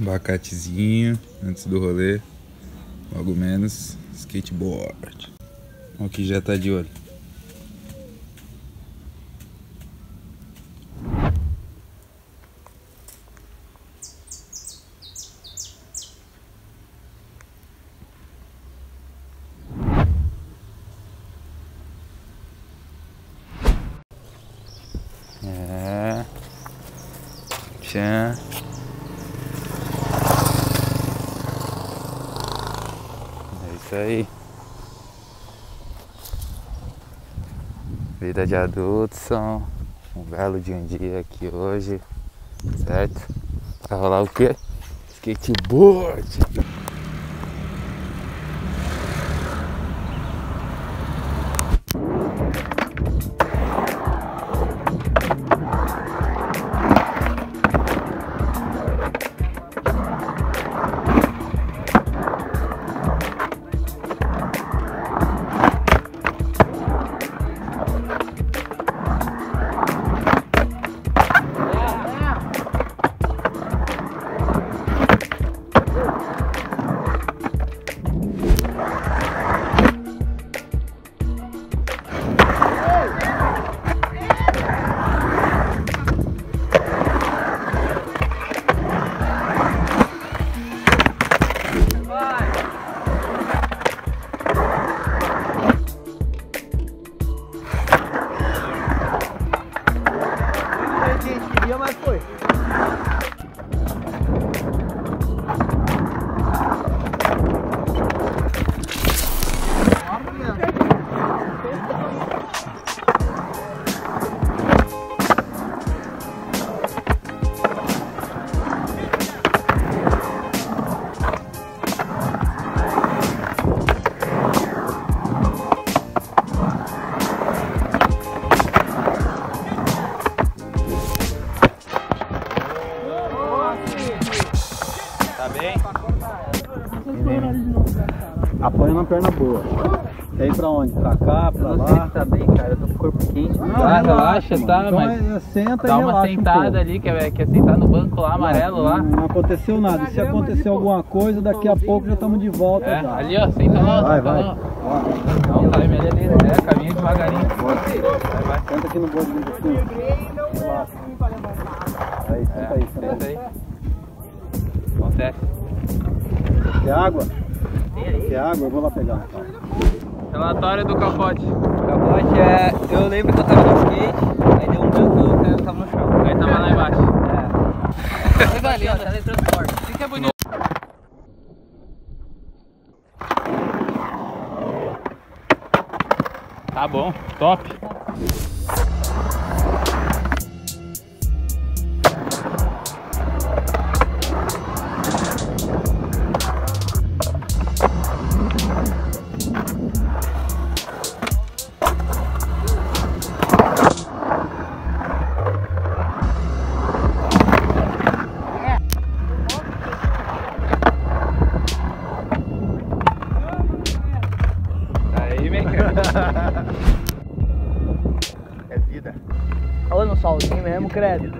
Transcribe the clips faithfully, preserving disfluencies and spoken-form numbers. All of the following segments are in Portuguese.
abacatezinho antes do rolê. Logo menos skateboard. O que já tá de olho. É. Tchan. É isso aí. Vida de adulto, são um belo de um dia aqui hoje, certo? Vai rolar o quê? Skateboard! Apoia na perna boa. Quer ir pra onde? Pra cá, pra lá? Não sei se tá bem, cara. Eu tô com o corpo quente. Não, tá, relaxa, relaxa, mano. tá, Então mas é, senta dá e uma relaxa sentada um ali, quer, quer sentar no banco lá, amarelo não, lá. Não, não aconteceu nada. Se acontecer alguma coisa, daqui a pouco já estamos de volta. É, já. ali ó, senta lá, vai, senta vai. lá. Dá um time ali, ali, é, caminha devagarinho. Vai, vai. Senta aqui no bordo do assim. Relaxa. Aí, senta É, aí, senta, senta aí. aí. Acontece. Quer água? Quer água? Eu vou lá pegar. Tá. Relatório do capote. O capote é... Eu lembro que eu tava no skate, aí deu um branco e eu tava no chão. Aí tava lá embaixo. É. Tá valendo, teletransporte. Isso que é bonito. Tá bom, top. É vida. Olha no solzinho mesmo, credo.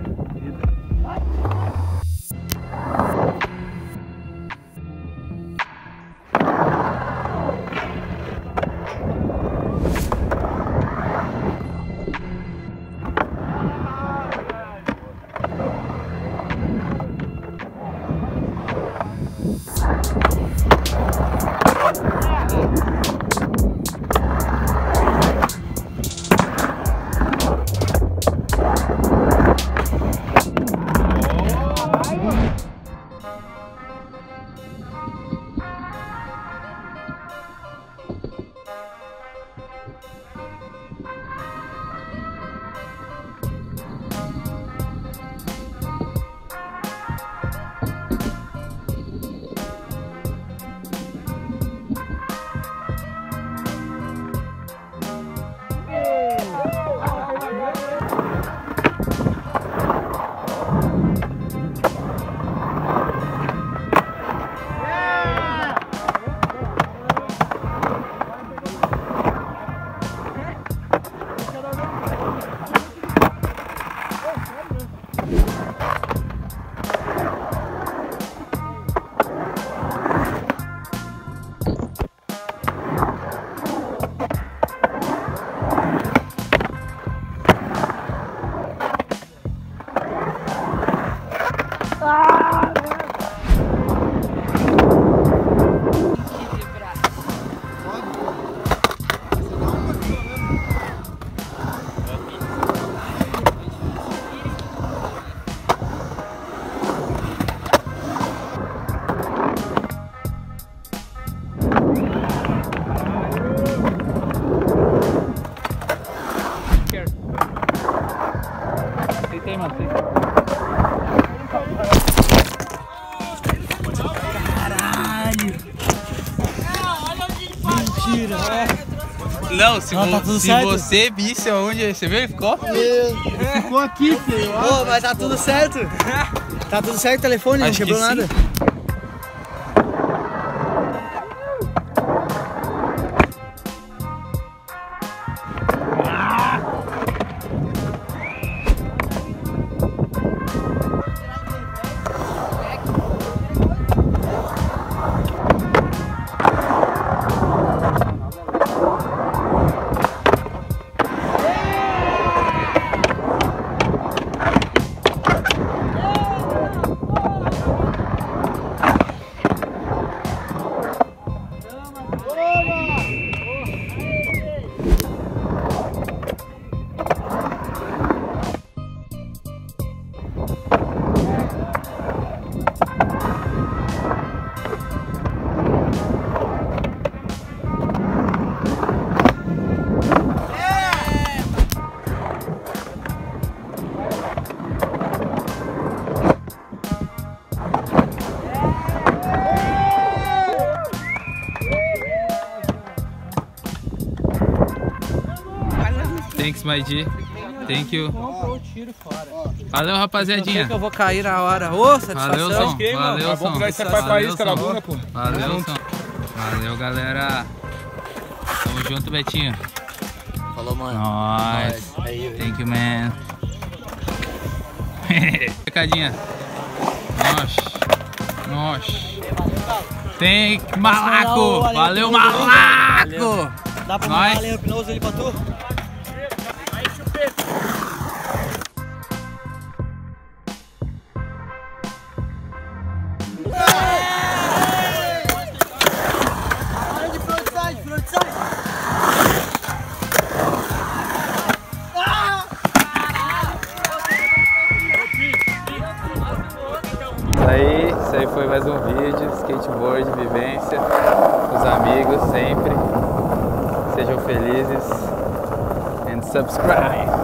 Léo, se, Não, vo tá tudo se certo? você visse onde você viu, ele ficou? Ficou aqui, filho. Ô, mas tá tudo certo. Tá tudo certo o telefone, Acho não quebrou que nada. Thanks, my G. Thank you. Valeu, rapaziadinha. Que eu vou cair na hora. Ô, satisfação. Valeu, Som. Valeu, Som. Vamos esse pai pra isca na bunda, pô. Valeu, Som. Valeu, galera. Tamo junto, Betinho. Falou, mano. Nós. Thank you, man. Recadinha. Nossa. Nossa. Tem malaco. Valeu, malaco. Dá pra Nós. mandar o hipnose ali pra tu? Isso aí, isso aí foi mais um vídeo, skateboard, vivência, com os amigos sempre. Sejam felizes and subscribe.